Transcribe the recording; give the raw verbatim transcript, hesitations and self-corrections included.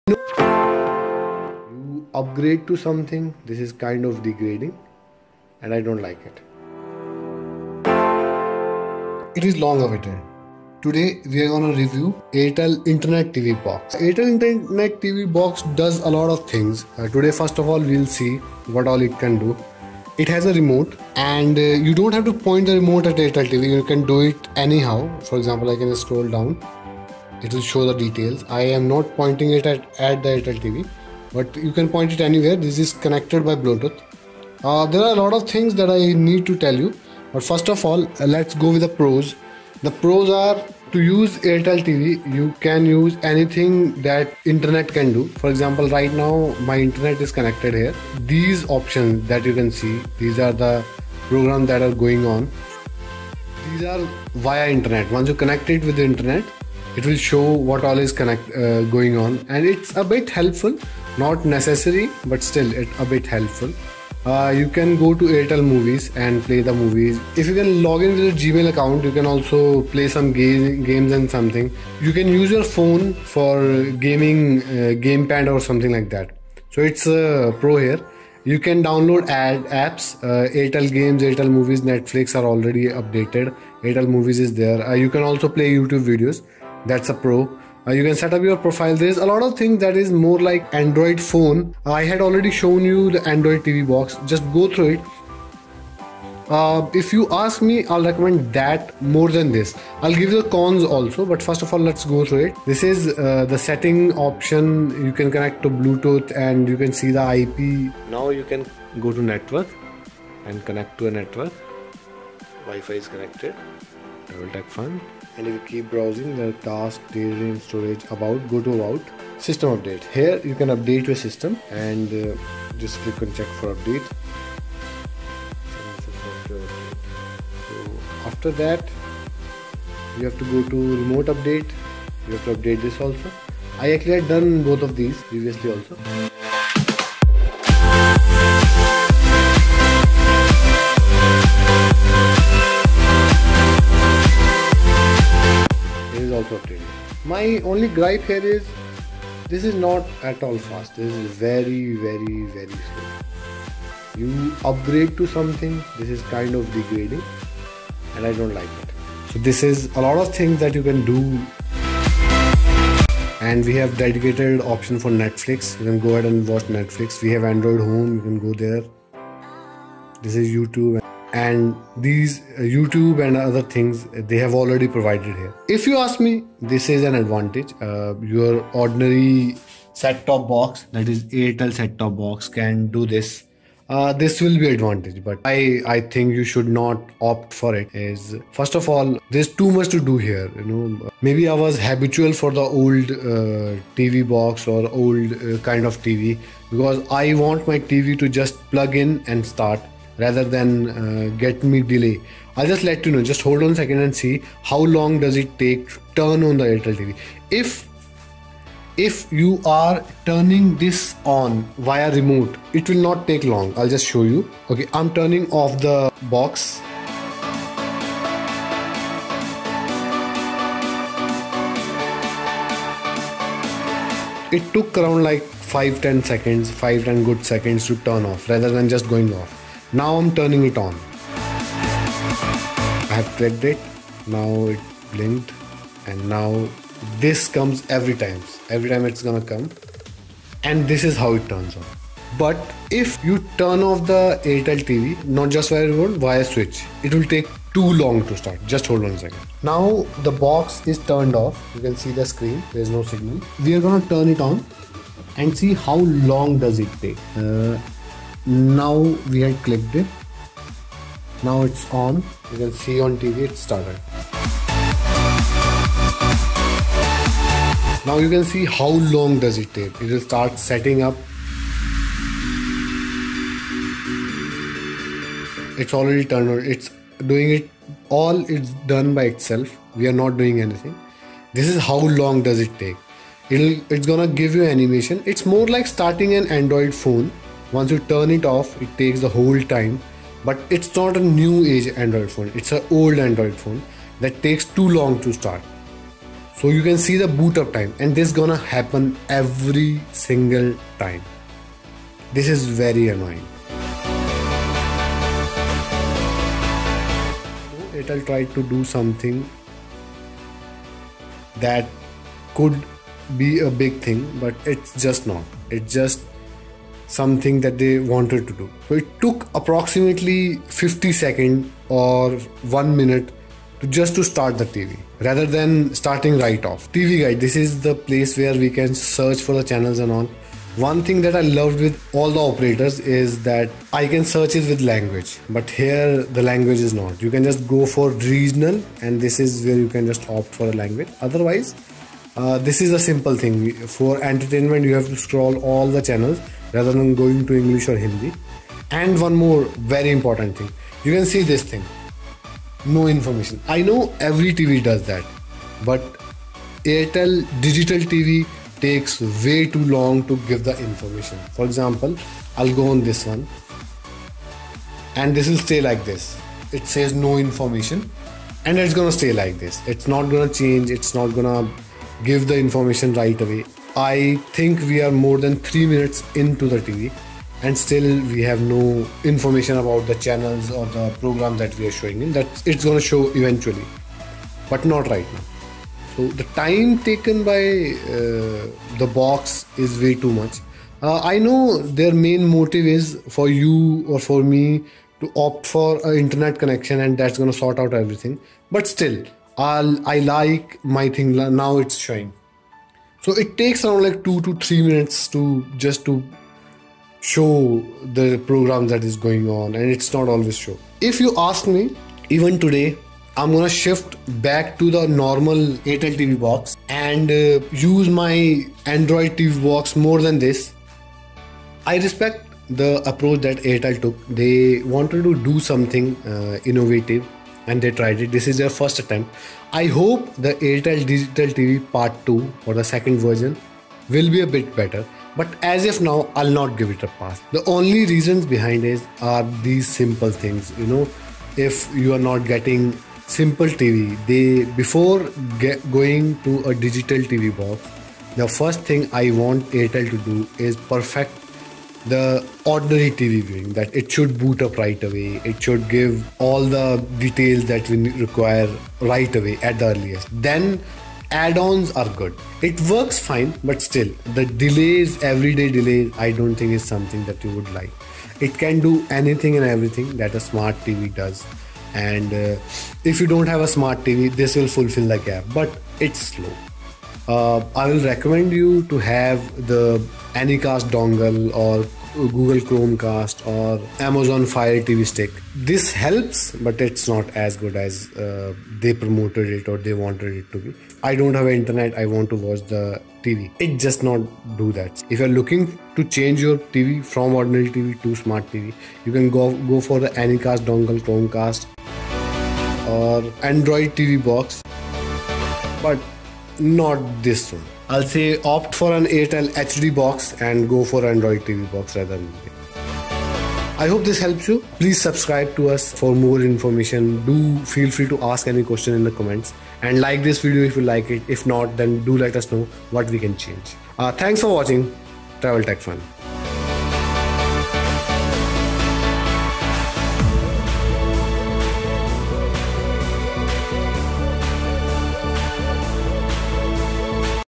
You upgrade to something, this is kind of degrading and I don't like it. It is long awaited. Today we are going to review Airtel Internet T V Box. Airtel Internet T V Box does a lot of things. Uh, today first of all we'll see what all it can do. It has a remote and uh, you don't have to point the remote at Airtel T V. You can do it anyhow. For example, I can just scroll down. It will show the details. I am not pointing it at, at the Airtel T V, but you can point it anywhere. This is connected by Bluetooth. Uh, there are a lot of things that I need to tell you, but first of all, uh, let's go with the pros. The pros are, to use Airtel T V, you can use anything that internet can do. For example, right now my internet is connected here. These options that you can see, these are the programs that are going on. These are via internet. Once you connect it with the internet, it will show what all is connect uh, going on, and it's a bit helpful. Not necessary, but still it's a bit helpful. Uh, you can go to Airtel Movies and play the movies. If you can log in with your Gmail account, you can also play some ga games and something. You can use your phone for gaming, uh, gamepad or something like that. So it's a pro here. You can download ad apps. Uh, Airtel Games, Airtel Movies, Netflix are already updated. Airtel Movies is there. Uh, you can also play YouTube videos. That's a pro. Uh, you can set up your profile. There's a lot of things that is more like Android phone. I had already shown you the Android T V box. Just go through it. Uh, if you ask me, I'll recommend that more than this. I'll give you the cons also, but first of all, let's go through it. This is uh, the setting option. You can connect to Bluetooth and you can see the I P. Now you can go to network and connect to a network. Wi-Fi is connected. Double tap fun. And if you keep browsing the task, daydream, storage, about, go to about, system update. Here you can update your system and uh, just click on check for update. So after that, you have to go to remote update. You have to update this also. I actually had done both of these previously also. Also updated. My only gripe here is this is not at all fast. This is very very very slow. You upgrade to something, this is kind of degrading and I don't like it. So this is a lot of things that you can do, and we have dedicated option for Netflix. You can go ahead and watch Netflix. We have Android Home, you can go there. This is YouTube. And these uh, YouTube and other things they have already provided here. If you ask me, this is an advantage. Uh, your ordinary set-top box, that is Airtel set-top box, can do this. Uh, this will be advantage, but I I think you should not opt for it. Is first of all, there's too much to do here. You know, maybe I was habitual for the old uh, T V box or old uh, kind of T V, because I want my T V to just plug in and start, rather than uh, get me delay. I'll just let you know, just hold on a second and see how long does it take to turn on the Airtel T V. If if you are turning this on via remote, it will not take long. I'll just show you. Okay, I'm turning off the box. It took around like five ten seconds, five ten good seconds to turn off, rather than just going off. Now I'm turning it on. I have clicked it. Now it blinked, and now this comes every time. Every time it's gonna come, and this is how it turns on. But if you turn off the Airtel T V, not just via remote, via switch, it will take too long to start. Just hold on a second. Now the box is turned off. You can see the screen. There's no signal. We are gonna turn it on and see how long does it take. Uh, now we had clicked it. Now it's on. You can see on T V it started. Now you can see how long does it take. It will start setting up. It's already turned on. It's doing it all. It's done by itself. We are not doing anything. This is how long does it take. It'll, it's gonna give you animation. It's more like starting an Android phone. Once you turn it off, it takes the whole time. But it's not a new age Android phone. It's an old Android phone that takes too long to start. So you can see the boot up time, and this is gonna happen every single time. This is very annoying. Airtel tried to do something that could be a big thing, but it's just not. It's just something that they wanted to do. So it took approximately fifty seconds or one minute to just to start the T V rather than starting right off. T V Guide, this is the place where we can search for the channels and all. One thing that I loved with all the operators is that I can search it with language, but here the language is not. You can just go for regional, and this is where you can just opt for a language. Otherwise, uh, this is a simple thing. For entertainment, you have to scroll all the channels rather than going to English or Hindi. And one more very important thing, you can see this thing, no information. I know every T V does that, but Airtel digital T V takes way too long to give the information. For example, I'll go on this one, and this will stay like this. It says no information, and it's gonna stay like this. It's not gonna change, it's not gonna give the information right away. I think we are more than three minutes into the T V, and still we have no information about the channels or the program that we are showing in. That it's gonna show eventually, but not right now. So the time taken by uh, the box is way too much. Uh, I know their main motive is for you or for me to opt for an internet connection, and that's gonna sort out everything. But still, I'll, I like my thing now. It's showing. So it takes around like two to three minutes to just to show the program that is going on, and it's not always show. If you ask me, even today, I'm gonna shift back to the normal Airtel T V box and uh, use my Android T V box more than this. I respect the approach that Airtel took. They wanted to do something uh, innovative, and they tried it. This is their first attempt. I hope the Airtel Digital T V Part two or the second version will be a bit better. But as of now, I'll not give it a pass. The only reasons behind it are these simple things. You know, if you are not getting simple T V, they before get going to a digital T V box, the first thing I want Airtel to do is perfect the ordinary T V viewing, that it should boot up right away. It should give all the details that we require right away at the earliest. Then add-ons are good. It works fine, but still the delays, everyday delays, I don't think is something that you would like. It can do anything and everything that a smart T V does. And uh, if you don't have a smart T V, this will fulfill the gap, but it's slow. Uh, I will recommend you to have the Anycast dongle or Google Chromecast or Amazon Fire T V stick. This helps, but it's not as good as uh, they promoted it or they wanted it to be. I don't have internet, I want to watch the T V. It just not do that. If you're looking to change your T V from ordinary T V to smart T V, you can go go for the Anycast dongle, Chromecast or Android T V box, but not this one. I'll say opt for an Airtel H D box and go for Android T V box rather than me. I hope this helps you. Please subscribe to us for more information. Do feel free to ask any question in the comments, and like this video if you like it. If not, then do let us know what we can change. Uh, thanks for watching Travel Tech Fun.